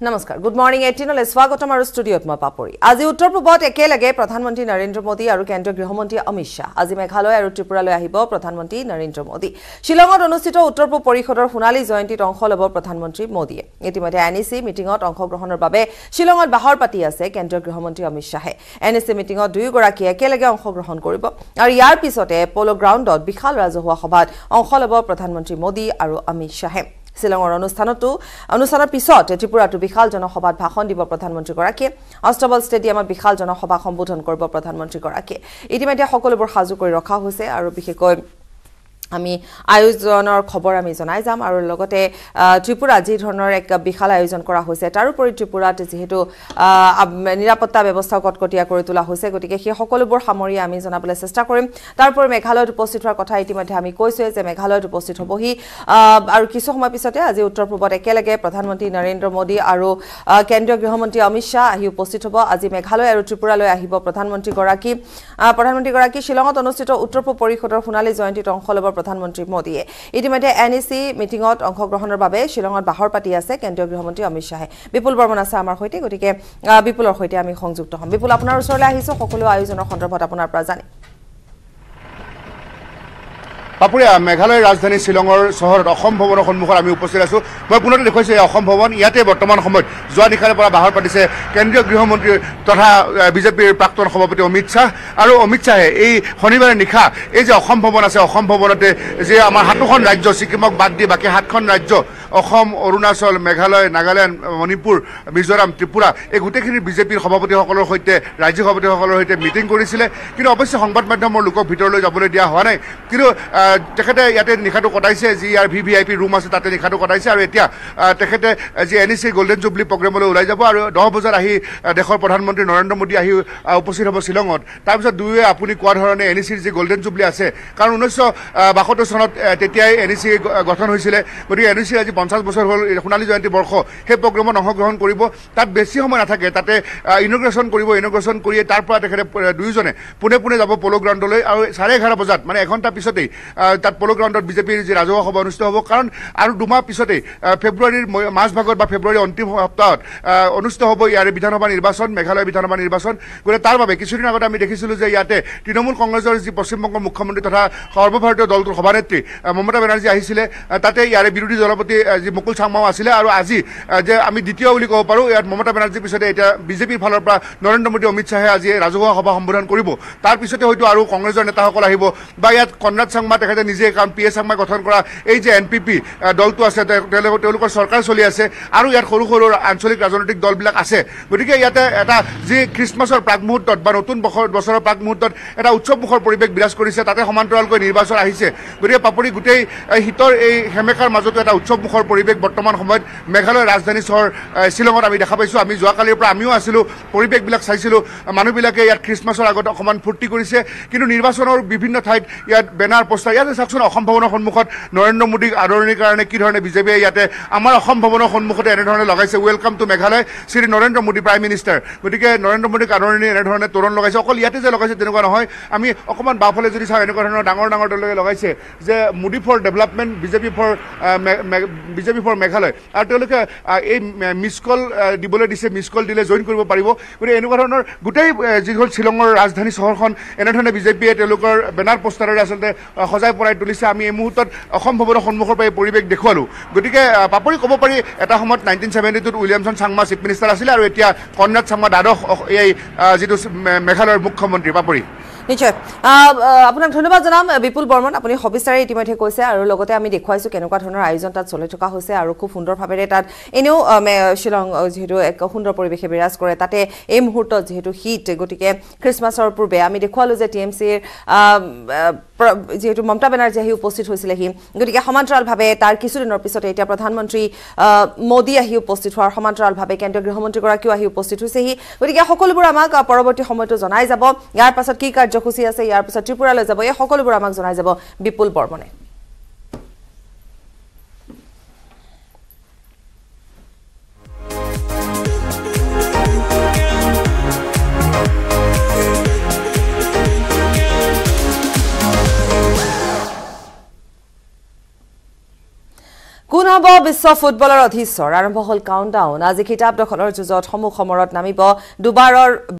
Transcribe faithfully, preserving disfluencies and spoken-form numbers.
নমস্কাৰ good morning eighteen লৈ স্বাগতম আৰু ষ্টুডিঅত মই পাপৰি আজি উত্তৰ পূবত একেলগে প্ৰধানমন্ত্ৰী নৰেন্দ্ৰ মোদী আৰু কেন্দ্ৰীয় গৃহমন্ত্ৰী অমিত শাহ আজি মেঘালয় আৰু ত্ৰিপুৰালৈ আহিব প্ৰধানমন্ত্ৰী নৰেন্দ্ৰ মোদী শিলঙত অনুষ্ঠিত উত্তৰ পূব পৰিষদৰ সোণালী জয়ন্তীত অংশ ল'ব প্ৰধানমন্ত্ৰী মোদীয়ে ইতিমধ্যে এনইসি মিটিঙত অংশগ্ৰহণৰ বাবে শিলঙত বাহৰ পাতি আছে কেন্দ্ৰীয় গৃহমন্ত্ৰী অমিত শাহে এনইসি মিটিঙত দুয়োগৰাকী একেলগে অংশগ্ৰহণ কৰিব আৰু ইয়াৰ পিছতে পলো গ্ৰাউণ্ডত বিশাল ৰাজহুৱা সভাত অংশ ল'ব প্ৰধানমন্ত্ৰী মোদী আৰু অমিত শাহে শিলঙৰ অনুষ্ঠানতো অনুষ্ঠানৰ পিছত ত্ৰিপুৰাটো বিশাল জনসভাত ভাষণ দিব প্ৰধানমন্ত্ৰীগৰাকীয়ে অষ্টবল ষ্টেডিয়ামত বিশাল জনসভা সম্বোধন কৰিব প্ৰধানমন্ত্ৰীগৰাকীয়ে ইতিমধ্যে সকলোবোৰ সাজু কৰি ৰখা হৈছে আৰু বিশেষকৈ আমি আয়োজনৰ খবৰ আমি জনাই যাম আৰু লগতে ত্ৰিপুৰা যি ধৰণৰ এক বিশাল আয়োজন কৰা হৈছে তাৰ উপৰি ত্ৰিপুৰাত যেহেতু নিৰাপত্তা ব্যৱস্থা কটকটীয়া কৰি তোলা হৈছে গতিকে সেই সকলোবোৰ সামৰি আমি জনাবলৈ চেষ্টা কৰিম তাৰ উপৰি মেঘালয়ত উপস্থিত হোৱাৰ কথা ইতিমধ্যে আমি কৈছোৱে যে মেঘালয়ত উপস্থিত হ'বহি আৰু কিছু সময় পিছতে আজি উত্তৰ পূবত একেলগে প্ৰধানমন্ত্ৰী নৰেন্দ্ৰ মোদী আৰু কেন্দ্ৰীয় গৃহমন্ত্ৰী অমিত শাহ আহি উপস্থিত হ'ব আজি মেঘালয় আৰু ত্ৰিপুৰালৈ আহিব প্ৰধানমন্ত্ৰীগৰাকী প্ৰধানমন্ত্ৰীগৰাকী শিলঙত অনুষ্ঠিত উত্তৰ পূব পৰিষদৰ সোণালী জয়ন্তীত অংশ ল'ব প্ৰধানমন্ত্ৰী মোদীয়ে ইতিমধ্যে এনইসি মিটিঙত অংশগ্ৰহণৰ বাবে শিলঙত বাহৰ পাতি আছে কেন্দ্ৰীয় গৃহমন্ত্ৰী অমিত শাহে বিপুল বৰ্মন আছে আমাৰ সৈতে গতিকে বিপুলৰ সৈতে আমি সংযুক্ত হ'ম বিপুল আপোনাৰ ওচৰলৈ আহিছো সকলো আয়োজনৰ সন্দৰ্ভত আপোনাৰ পৰা জানি পাপুৰিয়া মেঘালয়ৰ ৰাজধানী শিলঙৰ চহৰত অসম ভৱনৰ সন্মুখত আমি উপস্থিত আছো মই পুনৰতে দেখুৱাইছো এই অসম ভৱন ইয়াতে বৰ্তমান সময়ত যোৱা নিশাৰে পৰা বাহৰ পাতিছে কেন্দ্ৰীয় গৃহমন্ত্ৰী তথা বিজেপিৰ প্ৰাক্তন সভাপতি অমিত শাহ আৰু অমিত শাহে এই শনিবাৰে নিশা এই যে অসম ভৱন আছে অসম ভৱনতে যে আমাৰ সাতখন ৰাজ্য ছিকিমক বাদ দি বাকী সাতখন ৰাজ্য অসম অৰুণাচল মেঘালয় নাগালেণ্ড মণিপুৰ মিজোৰাম ত্ৰিপুৰা এই গোটেইখিনি বিজেপিৰ সভাপতিসকলৰ সৈতে ৰাজ্যিক সভাপতিসকলৰ সৈতে মিটিং কৰিছিলে কিন্তু অৱশ্যে সংবাদ মাধ্যমৰ লোকক ভিতৰলৈ যাবলৈ দিয়া হোৱা নাই কিন্তু তেখেতে ইয়াতে নিশাটো কটাইছে যি ইয়াৰ V V I P room আছে তাতে নিশাটো কটাইছে আৰু এতিয়া তেখেতে যি N E C golden jubilee প্ৰগ্ৰেমলৈ ওলাই যাব আৰু দহ বজাত আহি দেশৰ প্ৰধানমন্ত্ৰী নৰেন্দ্ৰ মোদী আহি উপস্থিত হ'ব শ্বিলঙত তাৰপিছত দুয়োৱে আপুনি কোৱা ধৰণে এন ই চিৰ যি গল্ডেন জুবলি আছে কাৰণ ঊনৈছশ বাসত্তৰ চনত তেতিয়াই এন ই চি গঠন হৈছিলে গতিকে এন ই চিৰ আজি পঞ্চাছ বছৰ হ'ল সোণালী জয়ন্তী বৰ্ষ সেই প্ৰগ্ৰেমত অংশগ্ৰহণ কৰিব তাত বেছি সময় নাথাকে তাতে ইনগ্ৰেশ্যন কৰিব ইনগ্ৰেশ্যন কৰিয়ে তাৰ পৰা তেখেতে দুয়োজনে পোনে পোনে যাব পলো গ্ৰাউণ্ডলৈ আৰু চাৰে এঘাৰ বজাত মানে এঘণ্টা পিছতেই তাত পলো গ্ৰাউণ্ডত বিজেপিৰ যি ৰাজহুৱা সভা অনুষ্ঠিত হ'ব কাৰণ আৰু দুমাহ পিছতেই ফেব্ৰুৱাৰীৰ মাজভাগত বা ফেব্ৰুৱাৰীৰ অন্তিম সপ্তাহত অনুষ্ঠিত হ'ব ইয়াৰে বিধানসভা নিৰ্বাচন মেঘালয় বিধানসভা নিৰ্বাচন গতিকে তাৰ বাবে কিছুদিন আগতে আমি দেখিছিলোঁ যে ইয়াতে তৃণমূল কংগ্ৰেছৰ যি পশ্চিমবংগৰ মুখ্যমন্ত্ৰী তথা সৰ্বভাৰতীয় দলটোৰ সভানেত্ৰী মমতা বেনাৰ্জী আহিছিলে তাতে ইয়াৰে বিৰোধী দলপতি যি মুকুল চাংমাও আছিলে আৰু আজি যে আমি দ্বিতীয় বুলি ক'ব পাৰোঁ ইয়াত মমতা বেনাৰ্জীৰ পিছতে এতিয়া বিজেপিৰ ফালৰ পৰা নৰেন্দ্ৰ মোদী অমিত শাহে আজি ৰাজহুৱা সভা সম্বোধন কৰিব তাৰ পিছতে হয়তো আৰু কংগ্ৰেছৰ নেতাসকল আহিব বা ইয়াত কনৰাড চাংমা তেখেতে নিজে কাৰণ পি এ চাংমাই গঠন কৰা এই যে এন পি পি দলটো আছে তেওঁলোকৰ চৰকাৰ চলি আছে আৰু ইয়াত সৰু সৰু আঞ্চলিক ৰাজনৈতিক দলবিলাক আছে গতিকে ইয়াতে এটা যি খ্ৰীষ্টমাছৰ প্ৰাক মুহূৰ্তত বা নতুন বছৰৰ প্ৰাক মুহূৰ্তত এটা উৎসৱমুখৰ পৰিৱেশ বিৰাজ কৰিছে তাতে সমান্তৰালকৈ নিৰ্বাচন আহিছে গতিকে পাপৰি গোটেই শীতৰ এই সেমেকাৰ মাজতো এটা উৎসৱমুখৰ পৰিৱেশ বৰ্তমান সময়ত মেঘালয়ৰ ৰাজধানী চহৰ শ্বিলঙত আমি দেখা পাইছোঁ আমি যোৱাকালিৰ পৰা আমিও আছিলোঁ পৰিৱেশবিলাক চাইছিলোঁ মানুহবিলাকে ইয়াত খ্ৰীষ্টমাছৰ আগত অকণমান ফূৰ্তি কৰিছে কিন্তু নিৰ্বাচনৰ বিভিন্ন ঠাইত ইয়াত বেনাৰ পোষ্টাৰ ইয়াতে চাওকচোন অসম ভৱনৰ সন্মুখত নৰেন্দ্ৰ মোদীক আদৰণিৰ কাৰণে কি ধৰণে বিজেপিয়ে ইয়াতে আমাৰ অসম ভৱনৰ সন্মুখতে এনেধৰণে লগাইছে welcome to Meghalaya Shri Narendra Modi prime minister গতিকে নৰেন্দ্ৰ মোদীক আদৰণি এনেধৰণে তোৰণ লগাইছে অকল ইয়াতে যে লগাইছে তেনেকুৱা নহয় আমি অকণমান বাওঁফালে যদি চাওঁ এনেকুৱা ধৰণৰ ডাঙৰ ডাঙৰ দলকে লগাইছে যে Modi for development BJP for BJP for Meghalaya আৰু তেওঁলোকে এই মিছ কল দিবলৈ দিছে মিছ কল দিলে জইন কৰিব পাৰিব গতিকে এনেকুৱা ধৰণৰ গোটেই যিখন শ্বিলঙৰ ৰাজধানী চহৰখন এনেধৰণে বিজেপিয়ে তেওঁলোকৰ বেনাৰ পোষ্টাৰেৰে আচলতে সজাই পৰাই তুলিছে আমি এই মুহূৰ্তত অসম ভৱনৰ সন্মুখৰ পৰা এই পৰিৱেশ দেখুৱালোঁ গতিকে পাপৰি ক'ব পাৰি এটা সময়ত নাইনটিন ছেভেণ্টি টুত উইলিয়ামছন চাংমা চিফ মিনিষ্টাৰ আছিলে আৰু এতিয়া কনৰাড চাংমা দ্বাদশ এই যিটো মেঘালয়ৰ মুখ্যমন্ত্ৰী পাপৰি নিশ্চয় আপোনাক ধন্যবাদ জনাম বিপুল বৰ্মন আপুনি সবিস্তাৰে ইতিমধ্যে কৈছে আৰু লগতে আমি দেখুৱাইছোঁ কেনেকুৱা ধৰণৰ আয়োজন তাত চলি থকা হৈছে আৰু খুব সুন্দৰভাৱেৰে তাত এনেও শ্বিলং যিহেতু এক সুন্দৰ পৰিৱেশে বিৰাজ কৰে তাতে এই মুহূৰ্তত যিহেতু শীত গতিকে খ্ৰীষ্টমাছৰ পূৰ্বে আমি দেখুৱালোঁ যে টি এম চিৰ যিহেতু মমতা বেনাৰ্জী আহি উপস্থিত হৈছিলেহি গতিকে সমান্তৰালভাৱে তাৰ কিছুদিনৰ পিছতে এতিয়া প্ৰধানমন্ত্ৰী মোদী আহি উপস্থিত হোৱাৰ সমান্তৰালভাৱে কেন্দ্ৰীয় গৃহমন্ত্ৰীগৰাকীও আহি উপস্থিত হৈছেহি গতিকে সকলোবোৰ আমাক পৰৱৰ্তী সময়তো জনাই যাব ইয়াৰ পাছত কি কাৰ্যসূচী আছে ইয়াৰ পিছত ত্ৰিপুৰালৈ যাব এই সকলোবোৰ আমাক জনাই যাব বিপুল বৰ্মনে কোন হ'ব বিশ্ব ফুটবলৰ অধীশ্বৰ আৰম্ভ হল কাউণ্টডাউন আজি খিতাপ দখলৰ যুঁজত সমুখ সমৰত নামিব দুবাৰৰ